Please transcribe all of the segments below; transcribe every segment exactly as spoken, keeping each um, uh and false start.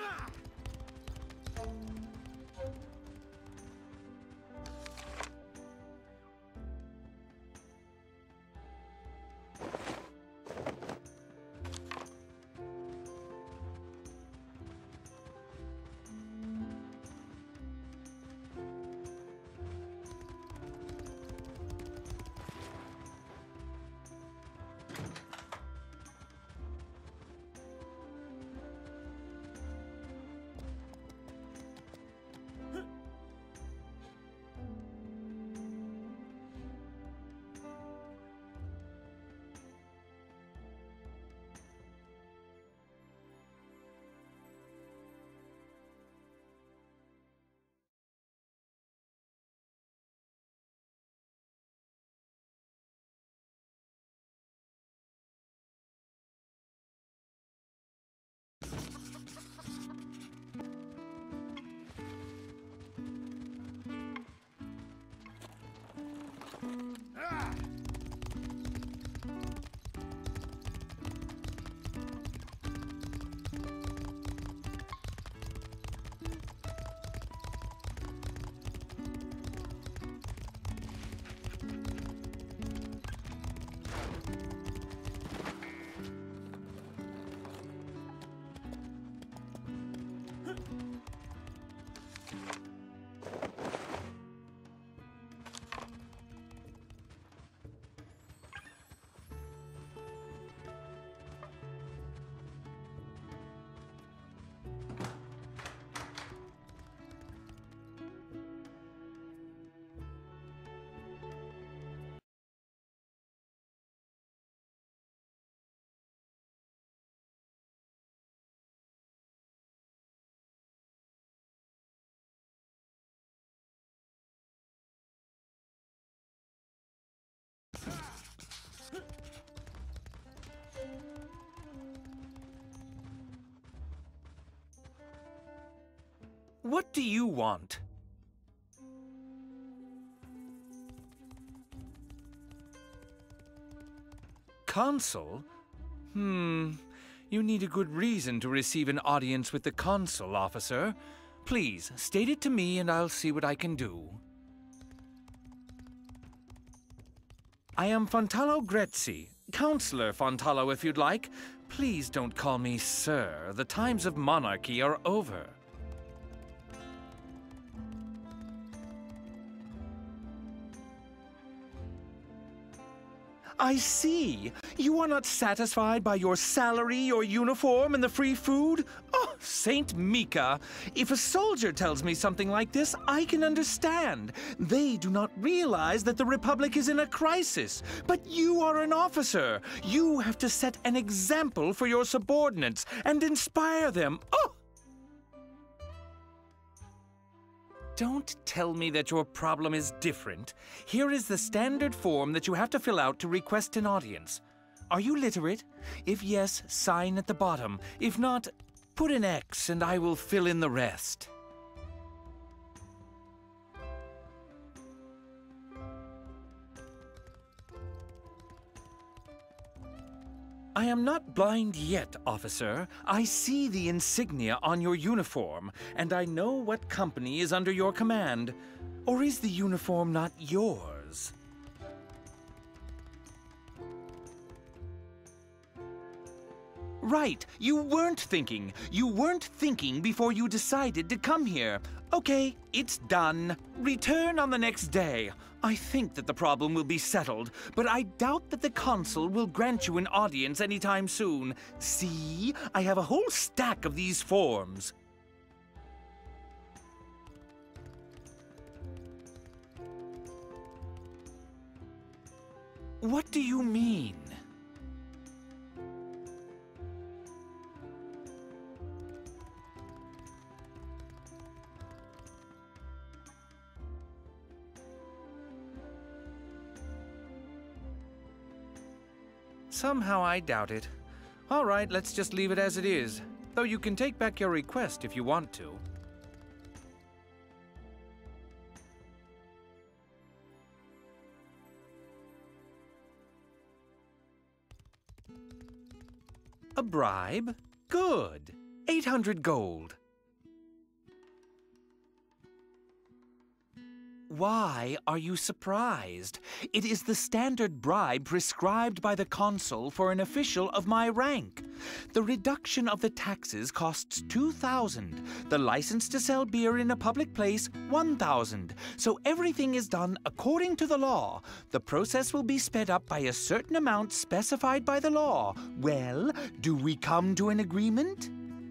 What do you want? Consul? Hmm. You need a good reason to receive an audience with the consul, officer. Please, state it to me and I'll see what I can do. I am Fontalo Grezzi, Counselor Fontalo if you'd like. Please don't call me sir. The times of monarchy are over. I see. You are not satisfied by your salary, your uniform, and the free food? Oh, Saint Mika. If a soldier tells me something like this, I can understand. They do not realize that the Republic is in a crisis. But you are an officer. You have to set an example for your subordinates and inspire them. Oh! Don't tell me that your problem is different. Here is the standard form that you have to fill out to request an audience. Are you literate? If yes, sign at the bottom. If not, put an X and I will fill in the rest. I am not blind yet, officer. I see the insignia on your uniform, and I know what company is under your command. Or is the uniform not yours? Right, you weren't thinking. You weren't thinking before you decided to come here. Okay, it's done. Return on the next day. I think that the problem will be settled, but I doubt that the consul will grant you an audience anytime soon. See, I have a whole stack of these forms. What do you mean? Somehow I doubt it. All right, let's just leave it as it is. Though you can take back your request if you want to. A bribe? Good. eight hundred gold. Why are you surprised? It is the standard bribe prescribed by the consul for an official of my rank. The reduction of the taxes costs two thousand. The license to sell beer in a public place, one thousand. So everything is done according to the law. The process will be sped up by a certain amount specified by the law. Well, do we come to an agreement?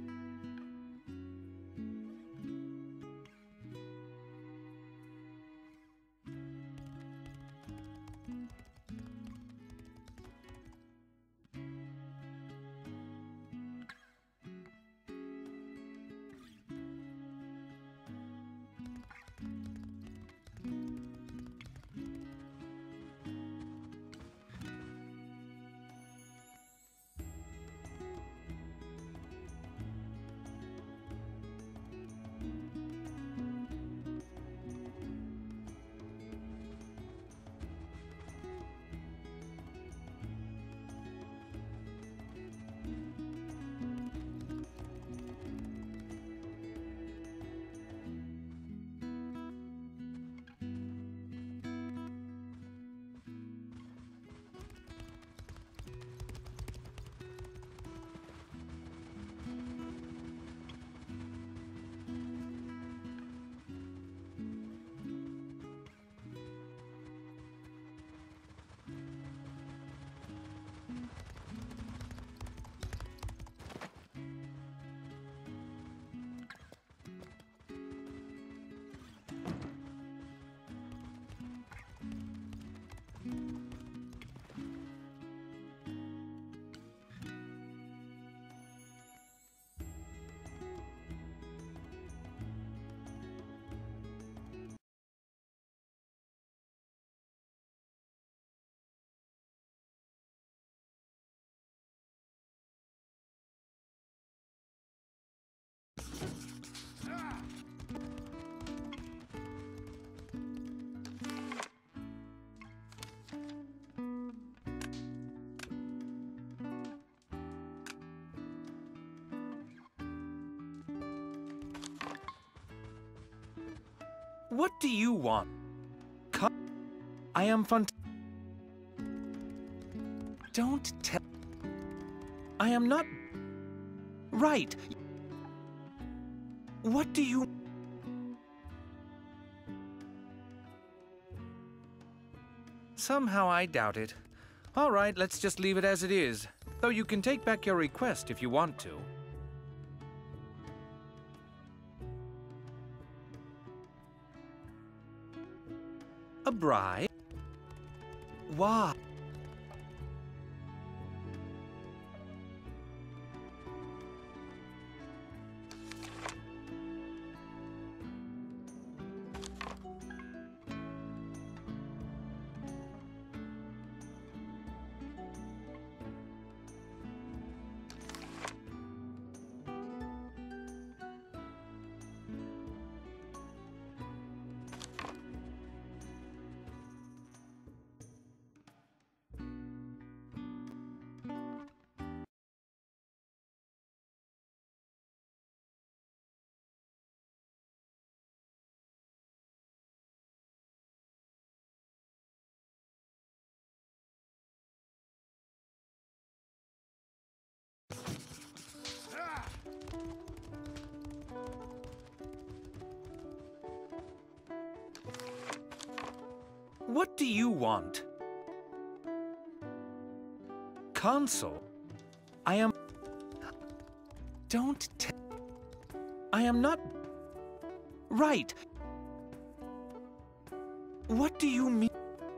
What do you want? Come. I am fun. Don't tell. I am not. Right. What do you... Somehow I doubt it. All right, let's just leave it as it is. Though you can take back your request if you want to. A bribe? Why? What do you want? Consul? I am... Don't tell... I am not... Right. What do you mean?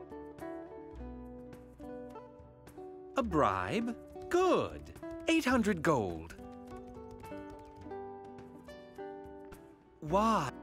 A bribe? Good. eight hundred gold. Why?